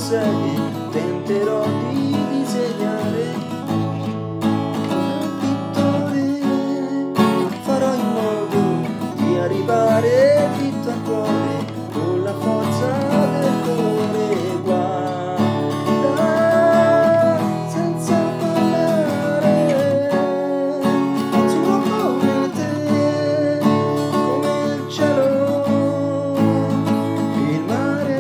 sei, tenterò di disegnare un pittore, farò in modo di arrivare dritto al cuore con la forza del colore. Guarda senza parlare, azzurro come te, come il cielo, il mare,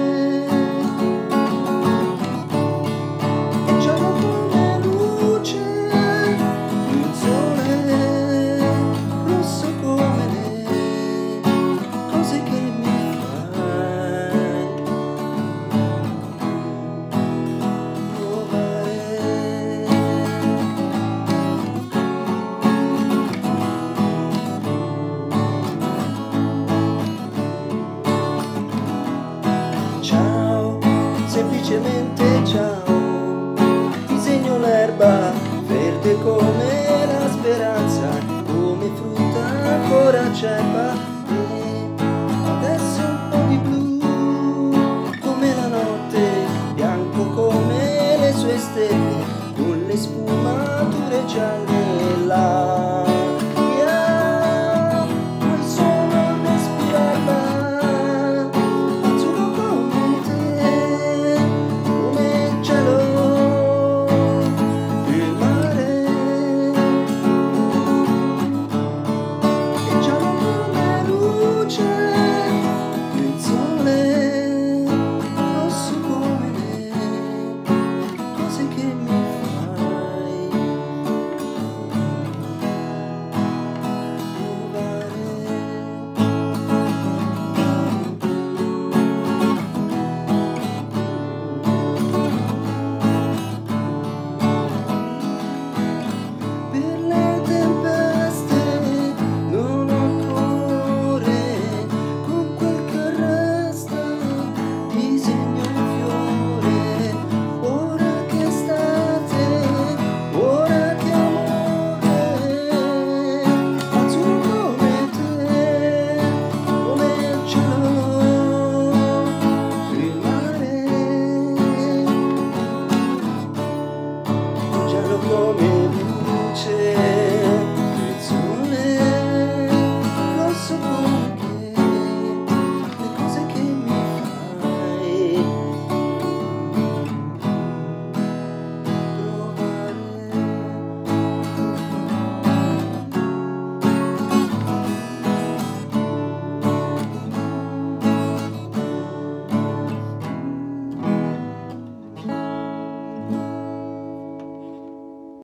e giallo come luce, il sole, rosso come le cose che mi fai provare. Ciao, semplicemente